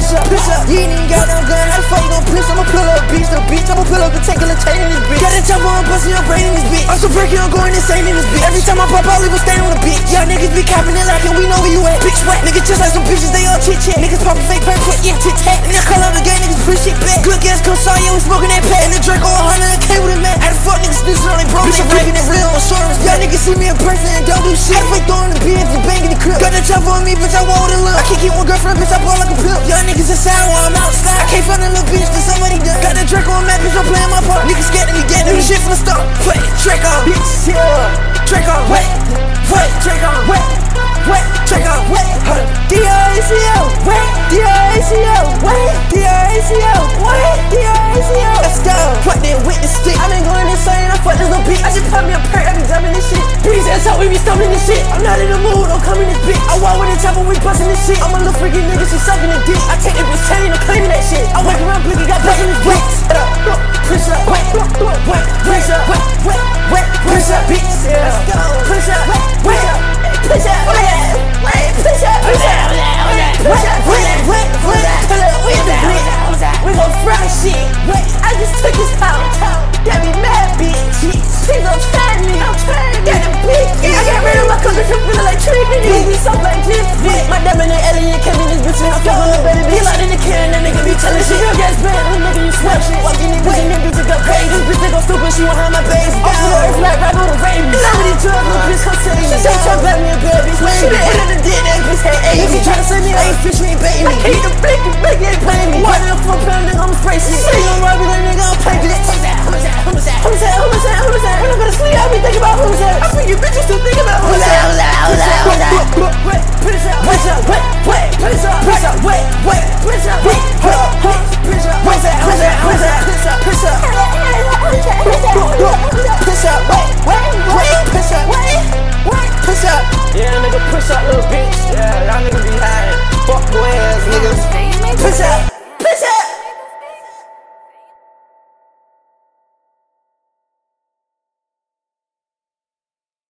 piss up. You ain't even got no gun, how the fuck you gon' piss? I'ma pull up, beach, I'ma pull up the tank and the chain in this bitch. Got that chopper, I'm busting your brain in this bitch. I'm so breaking, I'm going insane in this bitch. Every time I pop out, leave a stain on the bitch. Y'all niggas be capping it like it, we know where you at. Bitch wet, niggas just like some bitches, they all chit chat. Niggas poppin' fake pack, quick, yeah, tit tat. And I call up the gang, niggas push shit back. Good gas, come saw you, we smoking that pack. And the Draco 100K with a Mac. How the fuck niggas snitching on they bro? Bitch, I'm rapping it real insurance. Y'all niggas see me in person and don't do shit. How the fuck throwing the beer if you bangin' the crib? Got that chopper on me, bitch, I want it look. I can't keep one girlfriend, bitch, I ball like a pimp. Y'all niggas inside while I'm outside. I can't find a little bitch that somebody done. Got that Draco on Mac, bitch, I'm playing my part. Niggas scared of me, getting the shit from the start. Wait, Draco, bitch, yeah. Draco, wait, Draco, wait, Draco, wait. D-R-A-C-O, wait, D-R-A-C-O, wait, D-R-A-C-O, wait, D-R-A-C-O. Let's go. Fuck that with the stick. I been going insane, I fuck this little bitch. I just pop me a perk, I be dumping this shit. Bitch, that's how we be stumping this shit. I'm not in the mood, don't come in this bitch. I walk with the chopper, we bustin' this shit. I'm a little freaky nigga, she sucking the dick. I take that bitch chain, I'm claiming that shit. I walk around blinky, got bustin'